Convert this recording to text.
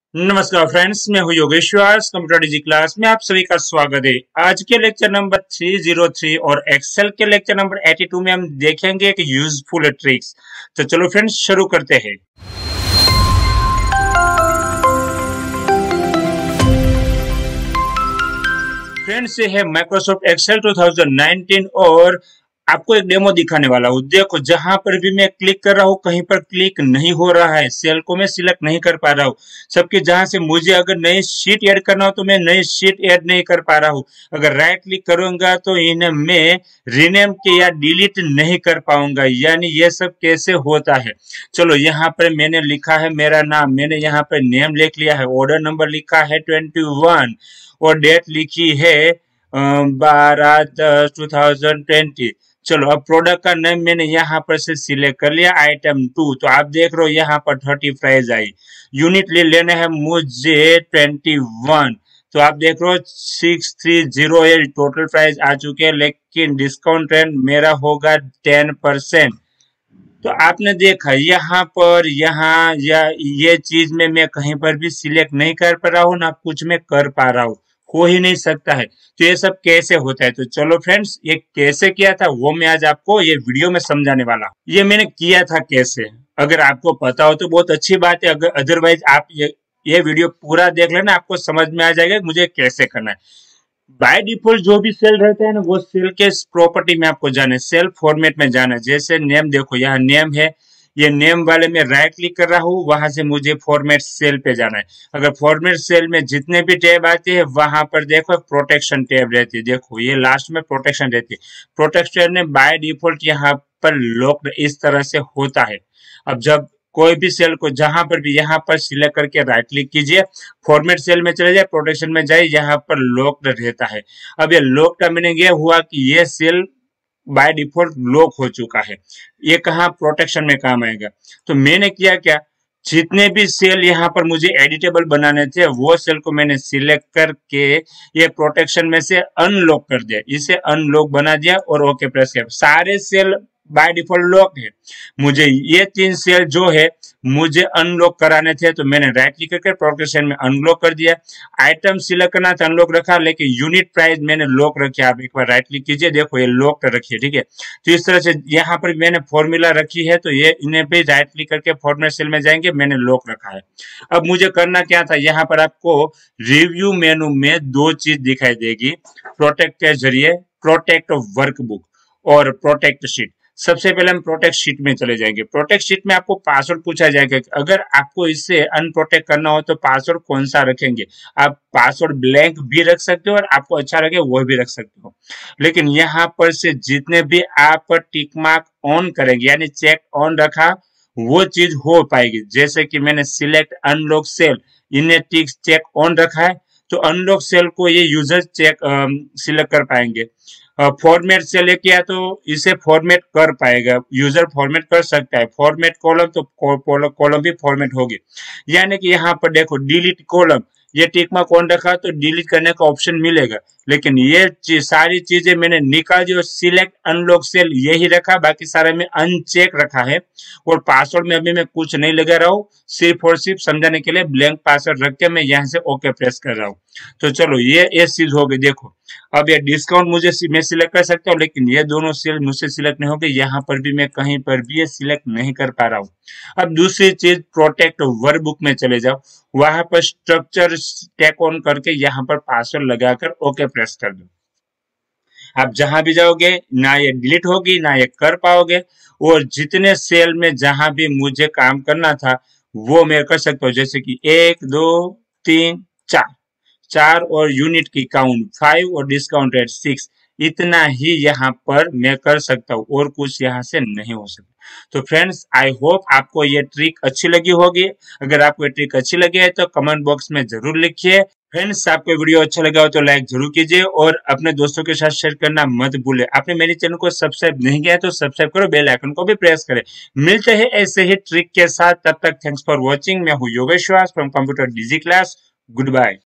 नमस्कार फ्रेंड्स, मैं हूं Yogesh Vyas. Computer digi class में आप सभी का स्वागत है। आज के लेक्चर नंबर 303 और एक्सेल के लेक्चर नंबर 82 में हम देखेंगे एक यूजफुल ट्रिक्स। तो चलो फ्रेंड्स शुरू करते हैं। फ्रेंड्स, ये है माइक्रोसॉफ्ट एक्सेल 2019 और आपको एक डेमो दिखाने वाला हूँ। देखो, जहां पर भी मैं क्लिक कर रहा हूँ कहीं पर क्लिक नहीं हो रहा है, सेल को मैं सिलेक्ट नहीं कर पा रहा हूँ। सबके जहां से मुझे अगर नई शीट ऐड करना हो तो मैं नई शीट ऐड नहीं कर पा रहा हूँ। अगर राइट क्लिक करूंगा तो इन्हें मैं रीनेम के या डिलीट नहीं कर पाऊंगा। यानी ये सब कैसे होता है। चलो, यहाँ पर मैंने लिखा है मेरा नाम, मैंने यहाँ पर नेम लिख लिया है, ऑर्डर नंबर लिखा है 21 और डेट लिखी है 12/10/2020। चलो, अब प्रोडक्ट का नेम मैंने यहाँ पर से सिलेक्ट कर लिया, आइटम 2। तो आप देख रहे हो यहाँ पर 30 प्राइस आई। यूनिट लेना है मुझे 21। तो आप देख रहे हो 630 टोटल प्राइस आ चुके हैं, लेकिन डिस्काउंट रेट मेरा होगा 10%। तो आपने देखा यहाँ पर, यहाँ या ये चीज में मैं कहीं पर भी सिलेक्ट नहीं कर पा रहा हूँ, ना कुछ में कर पा रहा हूँ। हो ही नहीं सकता है। तो ये सब कैसे होता है, तो चलो फ्रेंड्स, ये कैसे किया था वो मैं आज आपको ये वीडियो में समझाने वाला हूँ। ये मैंने किया था कैसे, अगर आपको पता हो तो बहुत अच्छी बात है। अगर अदरवाइज आप ये वीडियो पूरा देख लेना, आपको समझ में आ जाएगा मुझे कैसे करना है। बाय डिफॉल्ट जो भी सेल रहता है ना, वो सेल के प्रॉपर्टी में आपको जाना है, सेल फॉर्मेट में जाना है। जैसे नेम, देखो यहाँ नेम है, ये नेम वाले में राइट क्लिक कर रहा हूँ, वहां से मुझे फॉर्मेट सेल पे जाना है। अगर फॉर्मेट सेल में जितने भी टैब आते हैं वहां पर देखो प्रोटेक्शन टैब रहती है। देखो ये लास्ट में प्रोटेक्शन रहती है। प्रोटेक्शन ने बाय डिफॉल्ट यहाँ पर लॉक इस तरह से होता है। अब जब कोई भी सेल को जहां पर भी यहाँ पर सिलेक्ट करके राइट क्लिक कीजिए, फॉर्मेट सेल में चले जाए, प्रोटेक्शन में जाए, यहाँ पर लॉक रहता है। अब ये लॉक का मीनिंग ये हुआ कि ये सेल बाय डिफॉल्ट लॉक हो चुका है। ये कहाँ प्रोटेक्शन में काम आएगा। तो मैंने किया क्या, जितने भी सेल यहाँ पर मुझे एडिटेबल बनाने थे वो सेल को मैंने सिलेक्ट करके ये प्रोटेक्शन में से अनलॉक कर दिया, इसे अनलॉक बना दिया और ओके प्रेस किया। सारे सेल बाय डिफॉल्ट लॉक है। मुझे ये 3 सेल जो है मुझे अनलॉक कराने थे, तो मैंने राइट क्लिक करके प्रोटेक्शन में अनलॉक कर दिया। आइटम सिलेक्ट करना था, अनलॉक रखा, लेकिन यूनिट प्राइस मैंने लॉक रखी। आप एक बार राइट क्लिक कीजिए, देखो ये लॉक रखी है, ठीक है। तो इस तरह से यहाँ पर मैंने फॉर्मूला रखी है, तो ये इन्हें पे राइट क्लिक करके फॉर्मेट सेल में जाएंगे, मैंने लॉक रखा है। अब मुझे करना क्या था, यहाँ पर आपको रिव्यू मेनू में 2 चीज दिखाई देगी प्रोटेक्ट के जरिए, प्रोटेक्ट वर्कबुक और प्रोटेक्ट शीट। सबसे पहले हम प्रोटेक्ट शीट में चले जाएंगे। प्रोटेक्ट शीट में आपको पासवर्ड पूछा जाएगा। अगर आपको इससे अनप्रोटेक्ट करना हो तो पासवर्ड कौन सा रखेंगे। आप पासवर्ड ब्लैंक भी रख सकते हो और आपको अच्छा लगे वो भी रख सकते हो। लेकिन यहाँ पर से जितने भी आप टिक मार्क ऑन करेंगे, यानी चेक ऑन रखा, वो चीज हो पाएगी। जैसे कि मैंने सिलेक्ट अनलॉक सेल, इन्हें टिक चेक ऑन रखा है, तो अनलॉक सेल को ये यूजर चेक सिलेक्ट कर पाएंगे। फॉर्मेट से लेके या तो इसे फॉर्मेट कर पाएगा, यूजर फॉर्मेट कर सकता है। फॉर्मेट कॉलम तो कॉलम भी फॉर्मेट होगी। यानी कि यहाँ पर देखो डिलीट कॉलम, ये टिक मार्क ऑन रखा तो डिलीट करने का ऑप्शन मिलेगा। लेकिन ये सारी चीजें मैंने निकाल दी और सिलेक्ट अनलॉक सेल यही रखा, बाकी सारे में अनचेक रखा है। और पासवर्ड में अभी मैं कुछ नहीं लगा रहा हूँ, सिर्फ और सिर्फ समझाने के लिए ब्लैंक पासवर्ड रख के मैं यहाँ से ओके प्रेस कर रहा हूँ। तो चलो ये चीज हो गई। देखो, अब ये डिस्काउंट मैं सिलेक्ट कर सकता हूँ, लेकिन ये दोनों सेल मुझसे सिलेक्ट नहीं हो गए। यहाँ पर भी मैं कहीं पर भी ये सिलेक्ट नहीं कर पा रहा हूँ। अब दूसरी चीज, प्रोटेक्ट वर्कबुक में चले जाओ, वहां पर स्ट्रक्चर टैग ऑन करके यहाँ पर पासवर्ड लगाकर ओके प्रेस कर दो। आप जहां भी जाओगे ना ये डिलीट होगी ना ये कर पाओगे। और जितने सेल में जहां भी मुझे काम करना था वो मैं कर सकता हूँ। जैसे कि 1 2 3 4 और यूनिट की काउंट 5 और डिस्काउंट रेट 6, इतना ही यहाँ पर मैं कर सकता हूँ और कुछ यहाँ से नहीं हो सकता। तो फ्रेंड्स, आई होप आपको ये ट्रिक अच्छी लगी होगी। अगर आपको ये ट्रिक अच्छी लगी है तो कमेंट बॉक्स में जरूर लिखिए। फ्रेंड्स, आपको वीडियो अच्छा लगा हो तो लाइक जरूर कीजिए और अपने दोस्तों के साथ शेयर करना मत भूले। आपने मेरे चैनल को सब्सक्राइब नहीं किया है तो सब्सक्राइब करो, बेल आइकन को भी प्रेस करें। मिलते हैं ऐसे ही ट्रिक के साथ, तब तक थैंक्स फॉर वॉचिंग। मैं हूँ Yogesh Vyas from computer digi class. Good bye.